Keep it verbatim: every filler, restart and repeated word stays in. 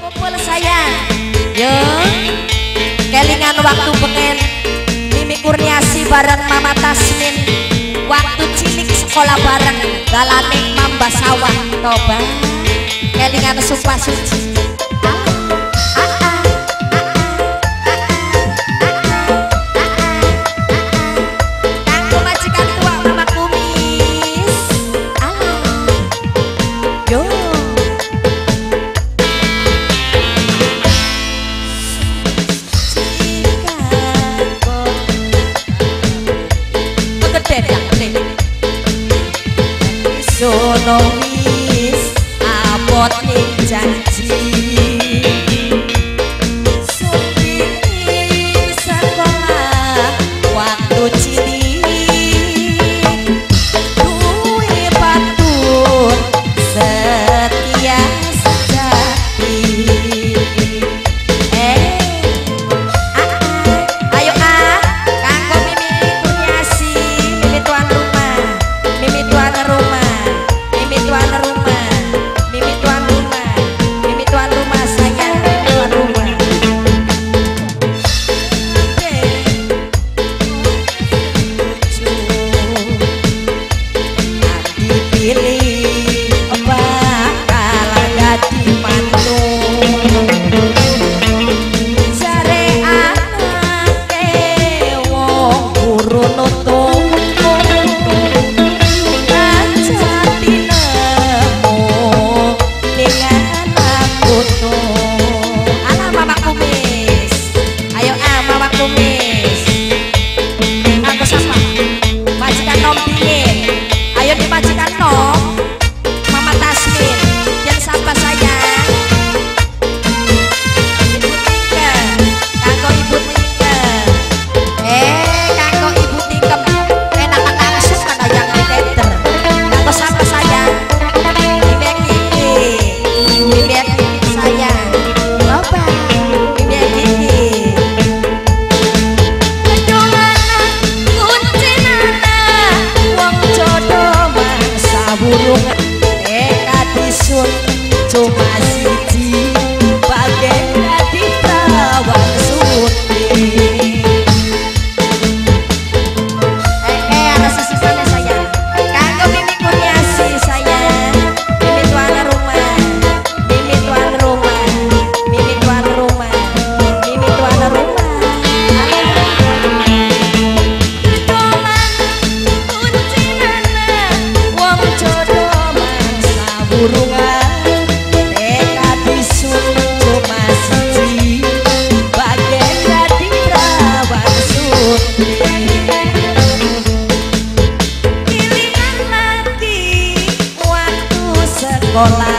kumpul sayang. Yo, kelingan waktu pengen Mimi Kurniasi bareng Mama Tasmin. Waktu cilik sekolah bareng dalane mamba sawah toba. Kelingan sumpah suci. Sono wis abot ning janji sumping sekolah waktu cilik duwe batur setia sejati. Eh ah, ayo ah kanggo Mimi Kurniasi, Mimi tuan rumah, Mimi tuan rumah, Mimi tuan rumah, Mimi tuan rumah, Mimi tuan rumah sayang, Mimi tuan rumah. Dipilih bakal jadi mantu. Jare anake wong guru nutung. Ayo dimajikan no Mama Tasmin dan siapa sayang Ibu Tika kanggo Ibu Tika. Eh kanggo Ibu Tika enakan langsung mana yang tender kanggo siapa sayang Bibek Kiki, Bibek Kiki sayang loba Bibek Kiki. Burung eka disun cuma siji bagai di tawang suti. Eh eh ada sisipannya sayang kanggo Mimi Kurniasi sayang, Mimi tuan rumah, Mimi tuan rumah, Mimi tuan rumah, Mimi tuan rumah. Burungan eka disun cuma siji bagai jadi perawan suti. Ilingan lagi waktu sekolah